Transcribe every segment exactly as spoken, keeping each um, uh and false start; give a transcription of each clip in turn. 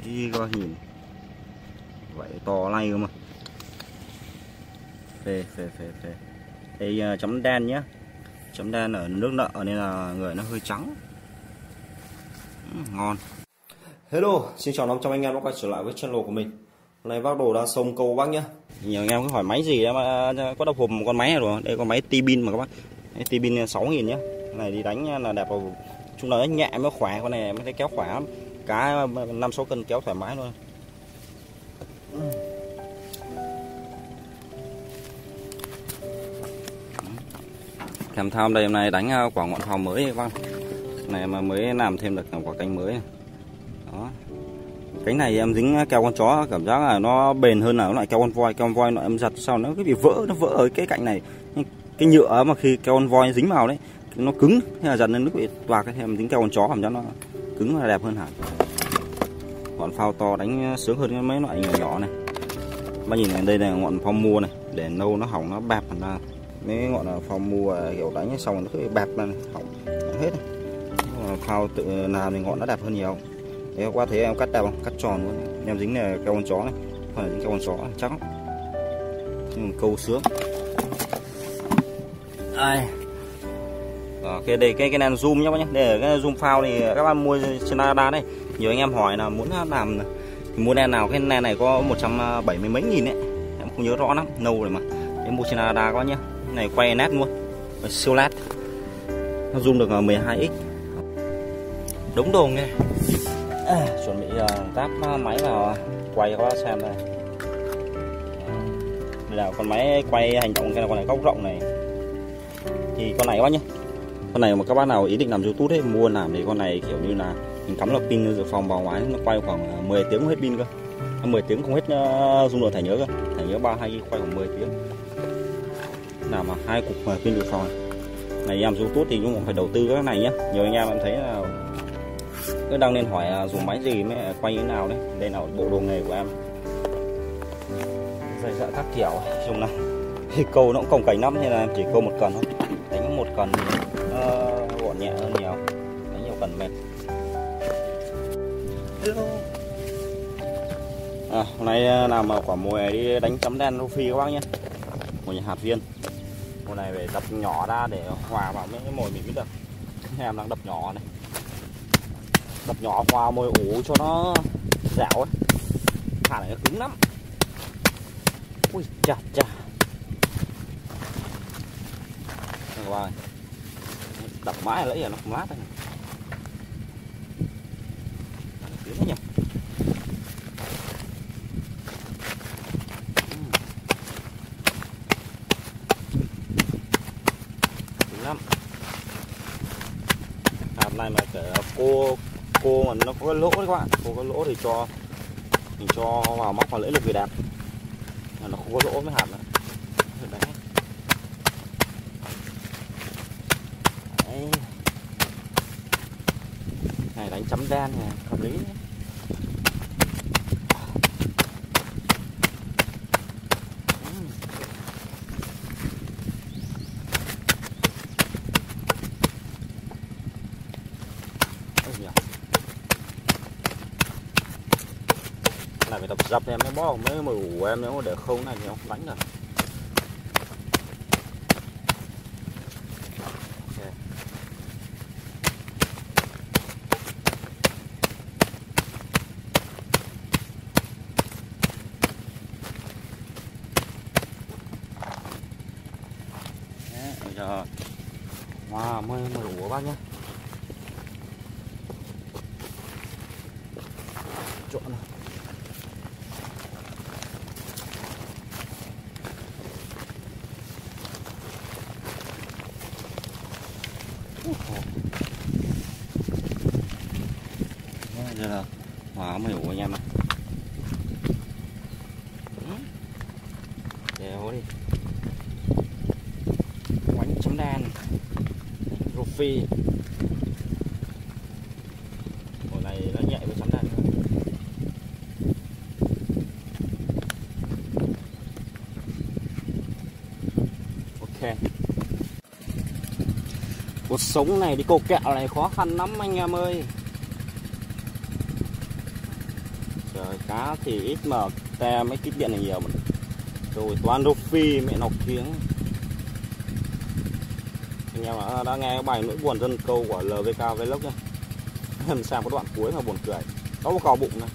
Đi các bác nhìn. Vậy to lay cơ mà. Phê phê phê phê. Đây uh, chấm đen nhé. Chấm đen ở nước nợ nên là người nó hơi trắng. Ừ, ngon. Hello, xin chào năm trăm anh em đã quay trở lại với channel của mình. Hôm nay bác Đồ đang sông câu bác nhé. Nhiều anh em cứ hỏi máy gì mà có đập hộp một con máy này rồi. Đây con máy T-Bin mà các bác. T-Bin sáu nghìn nhé. Này đi đánh là đẹp vào. Chung là nó nhẹ mới khỏe, con này mới thấy kéo khỏe lắm. Cá năm sáu cân kéo thoải mái luôn. Kèm theo đây hôm nay đánh quả ngọn pháo mới các bác. Này mà mới làm thêm được quả cánh mới này. Đó. Cánh này em dính keo con chó cảm giác là nó bền hơn là loại keo con voi. Keo con voi nó em giật sau nó cứ bị vỡ, nó vỡ ở cái cạnh này. Cái nhựa mà khi keo con voi dính vào đấy nó cứng, thế là giật lên nó bị toạc. Cái em dính keo con chó cảm giác nó cứng và đẹp hơn hẳn. Ngọn pháo to đánh sướng hơn mấy loại nhỏ nhỏ này. Bác nhìn này, đây là ngọn pháo mua này, để nâu nó hỏng nó bẹp ra. Mấy ngọn pháo mua kiểu đánh xong nó cứ bị bẹp ra này, hỏng hết này. Pháo tự làm thì ngọn nó đẹp hơn nhiều. Đấy, qua thấy em cắt đẹp không? Cắt tròn luôn. Em dính này keo con chó này, không phải dính keo con chó này, chắc lắm. Nhưng mà câu sướng. Đây. Ok, đây cái cái này là zoom nhá bác nhé. Đây là cái zoom phao thì các bạn mua trên Lazada đây. Nhiều anh em hỏi là muốn làm thì mua đèn nào, cái đèn này có một trăm bảy mươi mấy nghìn đấy. Em không nhớ rõ lắm, nâu rồi mà. Để mua trên Lazada có nhá. Này quay nét luôn. Siêu nét. Nó zoom được mười hai x. Đúng đồ nghe. À, chuẩn bị uh, táp máy vào quay cho các bác xem đây. Đây là con máy quay hành động, cái là con này góc rộng này. Thì con này các bác nhé. Con này mà các bác nào ý định làm YouTube ấy, mua làm thì con này kiểu như là mình cắm là pin dự phòng vào máy nó quay khoảng mười tiếng không hết pin cơ. mười tiếng không hết uh, dung lượng thẻ nhớ cơ. Thẻ nhớ ba mươi hai gi ga bai quay khoảng mười tiếng. Làm mà hai cục uh, pin dự phòng. Này làm YouTube thì cũng phải đầu tư cái này nhé. Nhiều anh em em thấy là cứ đang nên hỏi uh, dùng máy gì mới quay như thế nào đấy. Đây là bộ đồ nghề của em. Dây dợ các kiểu dùng này. Thì câu nó cũng cồng cành lắm nên là em chỉ câu một cần thôi. Đánh một cần thì nó gọn nhẹ hơn nhiều. Đánh nhiều cần mệt. À, hôm nay làm quả mồi này đi đánh chấm đen rô phi các bác nhé. Mồi hạt viên. Mồi này phải đập nhỏ ra để hòa vào mấy cái mồi mình mới được. Em đang đập nhỏ này. Đập nhỏ qua mồi ủ cho nó dẻo ấy. Hạt này nó cứng lắm. Ui chà chà. Các bạn, đập mãi lấy giờ nó không lát này. Tiếng nhỉ. Tiếng lắm. Hạt này mà kể cô cô mà nó có lỗ đấy các bạn, cô có lỗ thì cho mình cho vào móc vào lưỡi lực thì đẹp. Nó không có lỗ với hạt này. Đấy. Đấy. Này đánh chấm đen này, hợp lý. Này phải tập dập em mới bó mấy mồi ủ em, nếu mà để không này thì không đánh được. Bây giờ wow, mồi mồi ủ các bác nhé. Trộn này. Đây là hóa mồi ủ anh em này. Đéo đi. Quánh chấm đen rô phi. Mồi này nó nhạy với chấm đen hơn. Ok. Cuộc sống này đi câu kẹo này khó khăn lắm anh em ơi. Trời, cá thì ít mà te mấy kích điện này nhiều mà. Rồi toàn rô phi mẹ nọc kiếng. Anh em đã, đã nghe bài nỗi buồn dân câu của lờ vê ca Vlog nhá. Sang cái đoạn cuối mà buồn cười. Có một cò bụng này.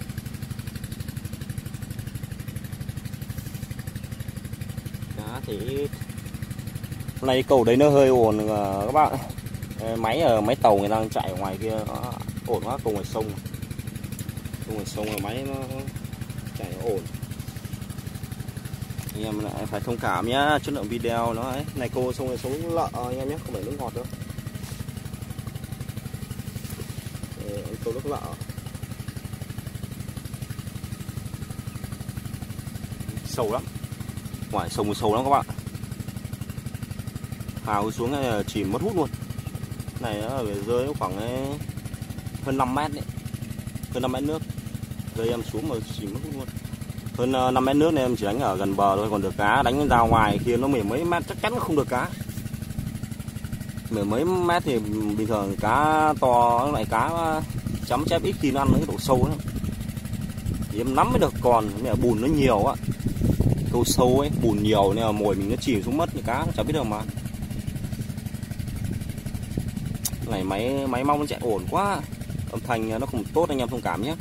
Cá thì ít. Hôm nay cầu đấy nó hơi ồn các bạn. Máy ở máy tàu người đang chạy ở ngoài kia nó ổn quá, cầu ngoài sông. Cầu ngoài sông máy nó chạy nó ổn. Anh em lại phải thông cảm nhá, chất lượng video nó ấy. Này cô sông này sống lợ anh em nhé, không phải nước ngọt đâu. Đây, anh câu nước lợ. Sâu lắm. Ngoài sông sâu lắm các bạn. Hào xuống này chìm mất hút luôn. Này nó ở rơi khoảng hơn năm mét đấy. Hơn năm mét nước. Rơi em xuống mà chìm mất hút luôn. Hơn năm mét nước nên em chỉ đánh ở gần bờ thôi, còn được cá đánh ra ngoài kia nó mười mấy mét chắc chắn không được cá. Mười mấy mét thì bình thường cá to loại cá chấm chép ít khi nó ăn cái độ sâu lắm. Thì em nắm mới được, còn mẹ bùn nó nhiều á. Câu sâu ấy, bùn nhiều nên là mồi mình nó chìm xuống mất thì cá nó chả biết đâu mà. Này máy máy mong nó chạy ổn quá. Âm thanh nó không tốt, anh em thông cảm nhé.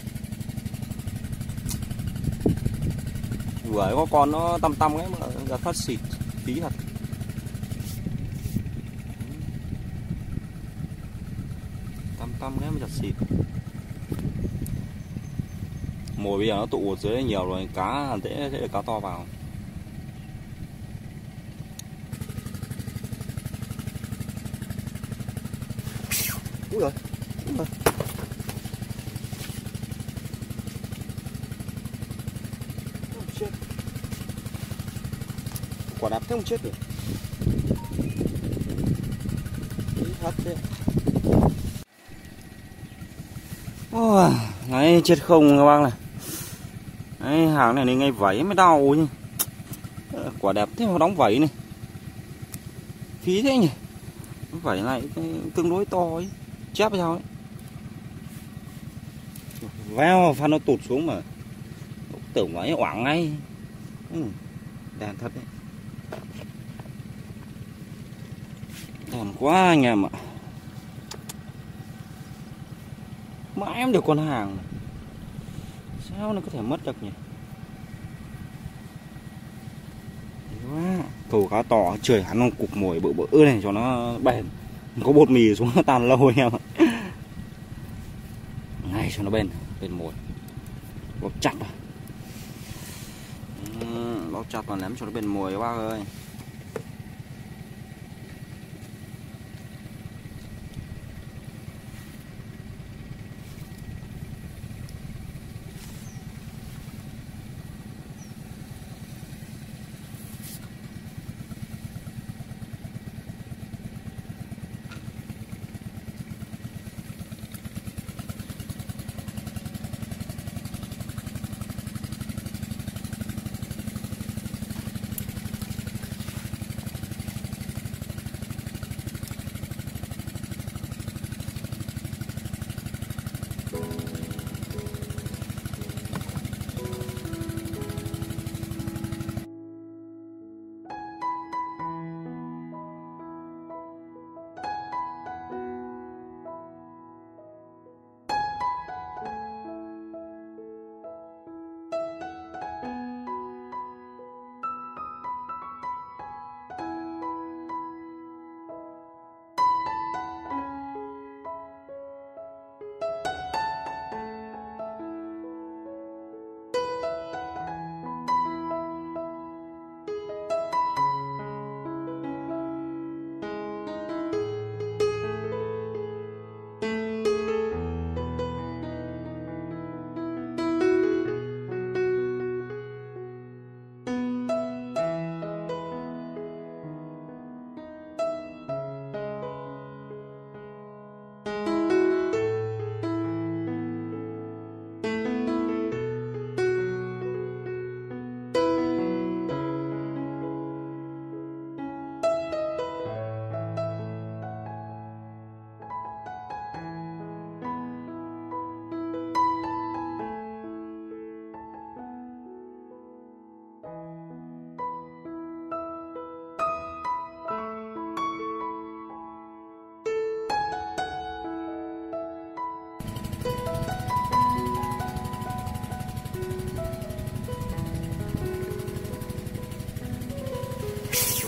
Vừa có con nó tăm tăm ấy mà ra phát xịt phí thật. Tăm tăm cái mà giật xịt. Mồi bây giờ nó tụ ở dưới nhiều rồi, cá dễ dễ được cá to vào. Úi giời, úi giời. Quả đạp thế không chết được. Thật đấy. Ôi, đấy chết không các bác này. Đấy, hàng này này ngay vảy mới đau chứ. Quả đẹp thế mà đóng vảy này. Phí thế nhỉ. Vảy này tương đối to ấy. Chép sao ấy. Veo phan nó tụt xuống mà. Tưởng vảy oảng ngay. Ừ, đàn thật đấy. Đàn quá anh em ạ. Mãi em được con hàng này. Sao nó có thể mất được nhỉ? Quá. Cầu cá to trời hắn con cục mồi bự bự này cho nó bền. Có bột mì xuống nó tan lâu anh em ạ. Ngay cho nó bền, bền mồi. Bóp chặt rồi. Ừ, bóp chặt và ném cho nó bền mồi các bác ơi.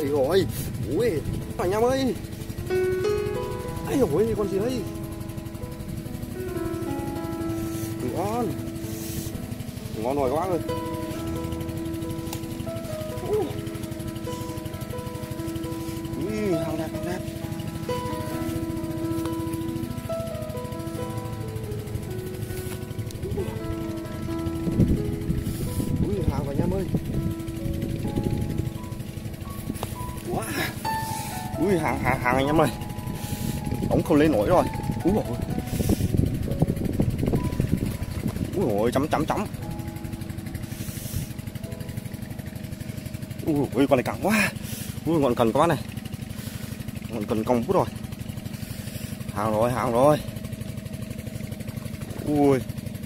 đây rồi. Ui, anh em ơi. Ây ôi, con gì đây? Ngon. Ngon rồi các bác ơi. Ui, hàng đẹp, hàng đẹp. Ui, hàng vào anh em ơi. Wow. Ui, hàng, hàng, hàng anh em ơi. Ống không lên nổi rồi. Úi dồi ôi. Úi dồi ôi, chấm chấm chấm. Ui, ui con này căng quá. Ui, ngọn cần các bác này. Ngọn cần cong phút rồi. Hàng rồi, hàng rồi. Ui.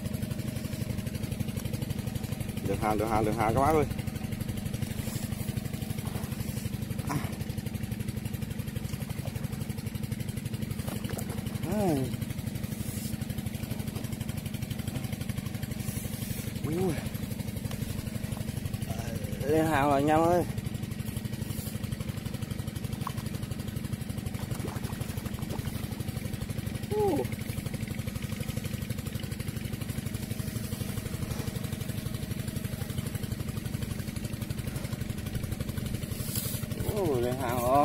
Được hàng, được hàng, được hàng các bác ơi. À. À. Ui. Lên hàng rồi anh em ơi. Uh. Uh, lên hàng rồi.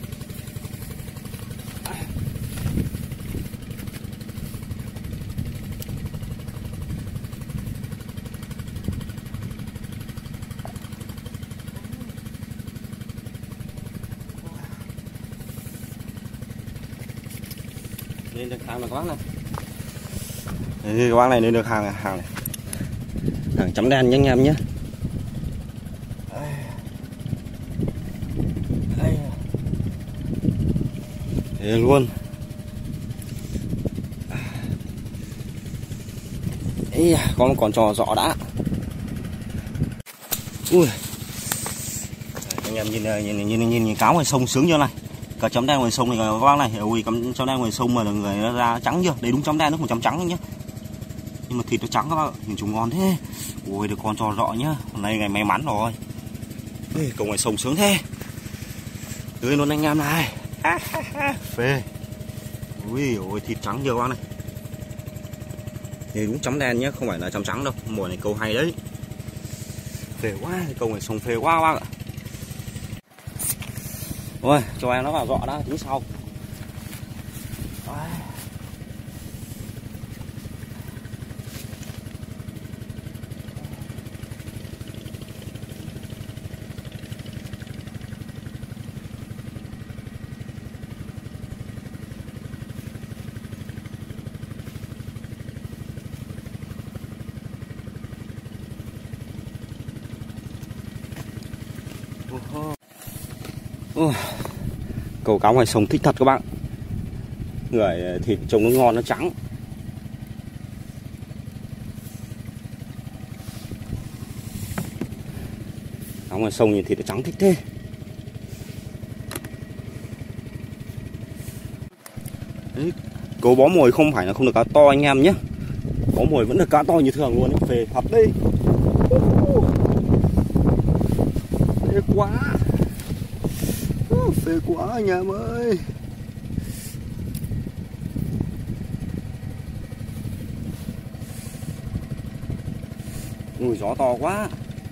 Lên được hàng là các bác này. Đây, các bác này lên được hàng hàng này. Hàng chấm đen nha anh em nhé. Đây. Đây luôn. Ê, con còn trò rõ đã. Ui. Anh em nhìn nhìn nhìn nhìn, nhìn cáo ngoài sông sướng chưa này. Cả chấm đen ngoài sông này các bác này, ui cắm chấm đen ngoài sông mà người nó ra trắng chưa? Đây đúng chấm đen, nó không chấm trắng nhá. Nhưng mà thịt nó trắng các bác, nhìn chúng ngon thế. Ui được con trò rọ nhá. Hôm nay ngày may mắn rồi. Ê, cầu ngoài sông sướng thế. Tươi luôn anh em này. Phê. Ui ôi thịt trắng chưa các bác này. Đây đúng chấm đen nhá, không phải là chấm trắng đâu. Mùa này câu hay đấy. Phê quá, cầu ngoài sông phê quá các bác ạ. Ôi, cho em nó vào dọ đã, tính sau. Uh, cầu cáo ngoài sông thích thật các bạn. Người thịt trông nó ngon, nó trắng. Cáo ngoài sông nhìn thịt nó trắng thích thế. Đấy, cầu bó mồi không phải là không được cá to anh em nhé. Bó mồi vẫn được cá to như thường luôn. Về thật đi. Phê quá. Phê quá anh em ơi. Ui gió to quá.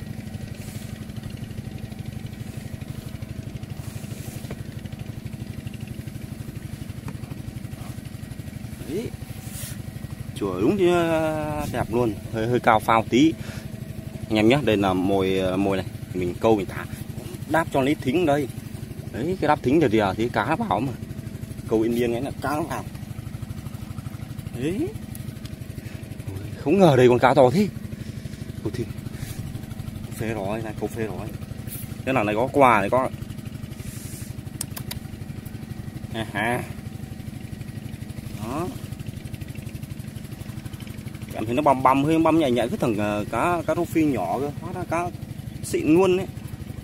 Đấy. Chùa đúng chứ đẹp luôn. Hơi hơi cao phao tí. Anh em nhé, đây là mồi mồi này. Mình câu mình thả. Đáp cho lấy thính đây. Đấy cái đáp thính thì giờ thì cá vào mà. Câu yên yên ấy là cá nó vào. Đấy. Không ngờ đây con cá to thế. Câu thì phê rồi, này câu phê rồi. Thế là này có quà này có. À ha. Đó. Cảm thấy nó bầm bầm hơi bầm nhảy nhảy cái thằng cá cá rô phi nhỏ cơ, hóa ra cá xịn luôn đấy.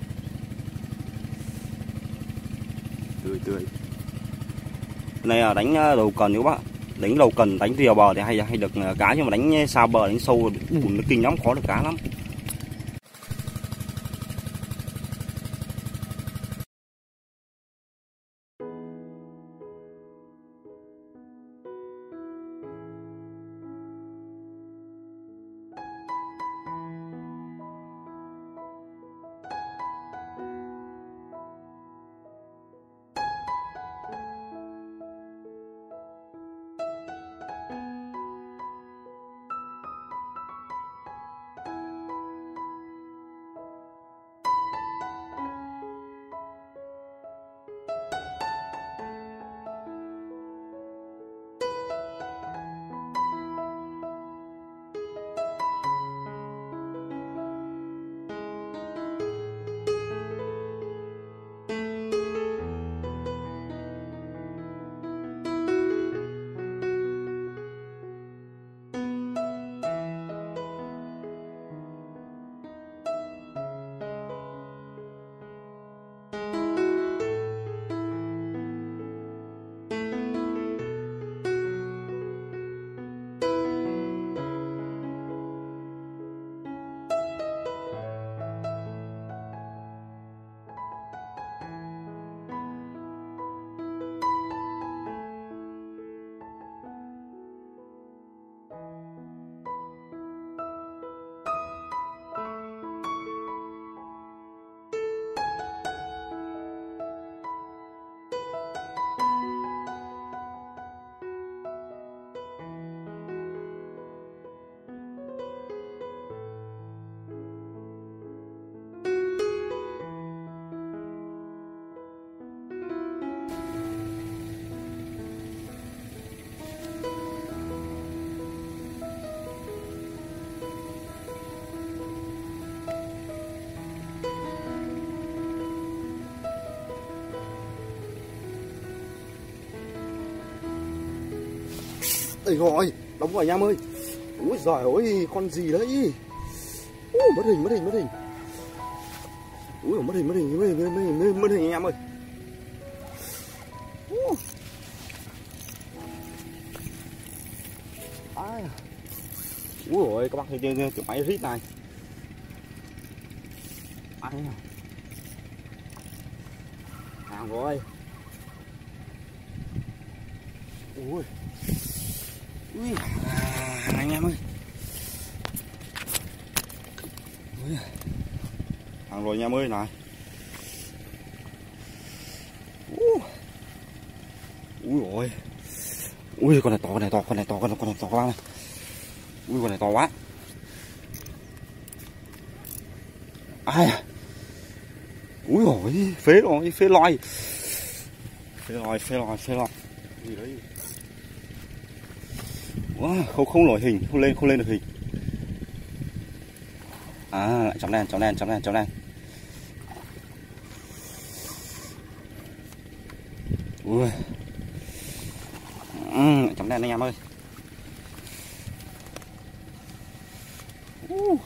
Tươi tươi. Này là đánh đầu cần các bạn. Đánh đầu cần, đánh rìa bờ thì hay hay được cá, nhưng mà đánh xa bờ, đánh sâu bùn nó kinh lắm, khó được cá lắm. Ây rồi, đóng rồi anh em ơi. Úi giời ơi, con gì đấy? Ui, mất hình, mất hình, mất hình. Ui, mất hình, mất hình, mất hình, mất hình, mất hình anh em ơi. Ui. Ai à. Ui ôi, các bác thấy chưa, cái máy rít này. Ai à. Hàng rồi. Ui. Ui, à, anh em ơi. Ui. Hàng rồi anh em ơi này. Ui. Ui ôi. Ui con này to, con này to, con này to, con này, con này to các bác này. Ui con này to quá. Ai à. Ui ôi, phế rồi, phế loài. Phế loài, phế loài, phế loài. Gì đấy? Wow, không không nổi hình, không lên không lên được hình. À, lại chấm đen, chấm đen, chấm đen, chấm đen. Ui. Ừ, chấm đen anh em ơi. Uh.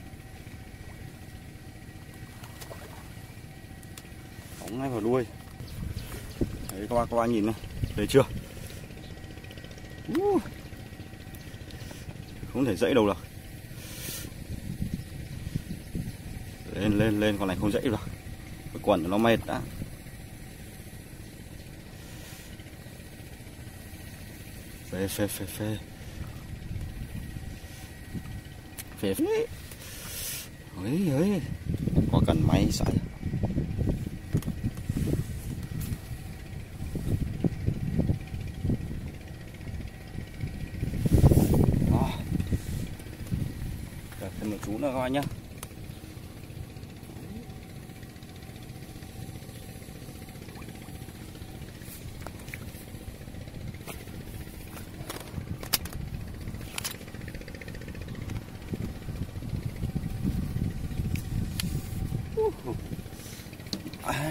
Bóng ngay vào đuôi. Đấy các bạn, các bạn nhìn này, thấy chưa? Uh. Không thể dãy đâu được. Lên lên lên, con này không dãy được. Cái quần nó mệt đã. Phê phê phê phê. Phê phê. Ôi ơi. Có cần máy xài. Thêm một chú nữa các bạn nhé. À.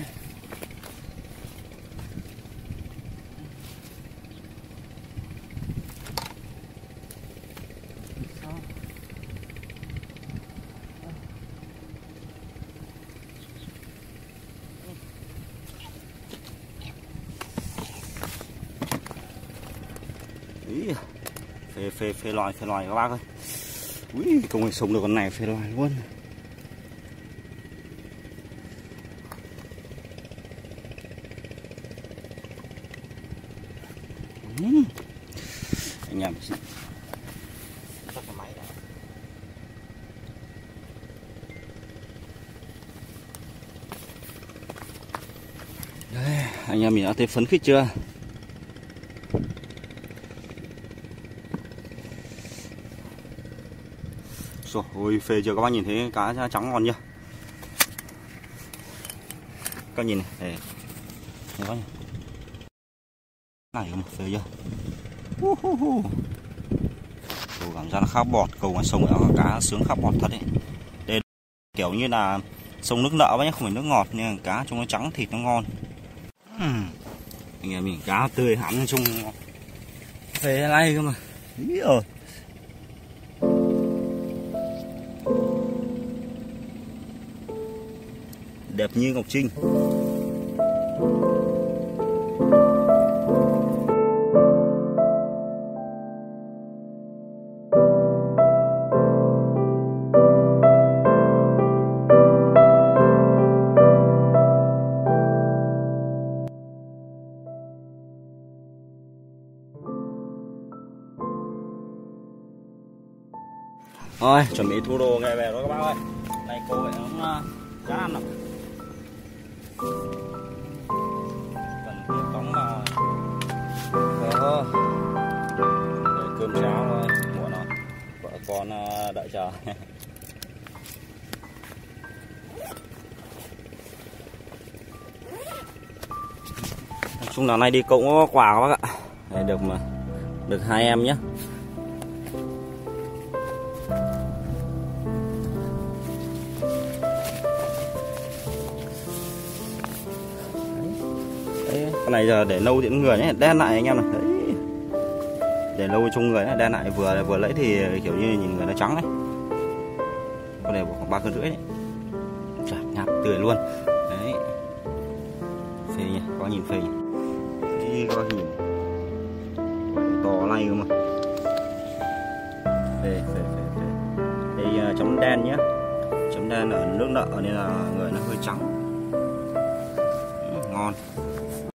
Ý, phê phê phê loài phê loài các bác ơi. Ui, không ai sống được con này phê loài luôn. Uhm. Anh em tắt cái máy đã. Đây, anh em mình đã thấy phấn khích chưa? Rồi, ôi phê chưa các bác nhìn thấy cá trắng ngon chưa? Các nhìn này, đây. Đây các bác nhìn. Này mà phê chưa? Uh -huh -huh. Cầu cảm giác nó khá bọt, cầu ngoài sông ở cá sướng khá bọt thật đấy. Đây kiểu như là sông nước nợ nhé, không phải nước ngọt nên cá trông nó trắng, thịt nó ngon. uhm. Anh em mình cá tươi hẳn trong phê này cơ mà. Ý ơi. Đẹp như Ngọc Trinh. Rồi, chuẩn bị thu đồ ngày về rồi các bác ơi. Này cô vậy nó chán ăn nào. Cần tiếp tống vào. Về thôi. Để cơm cháo thôi, muộn rồi. Vợ con đợi chờ. Nói chung là nay đi cũng có quà các bác ạ. Để được mà được hai em nhé. Con này giờ để nâu thì người nhé, đen lại anh em này. Đấy. để lâu trong người đen lại vừa vừa lấy thì kiểu như nhìn người nó trắng đấy. Con này khoảng ba cân rưỡi đấy. Chà, nhạt tươi luôn. Đấy. Phê nhỉ, có nhìn phê nhỉ. Đi có nhìn. To này cơ mà. Phê phê phê phê. Đây uh, chấm đen nhá. Chấm đen ở nước nợ nên là người nó hơi trắng. Ừ, ngon.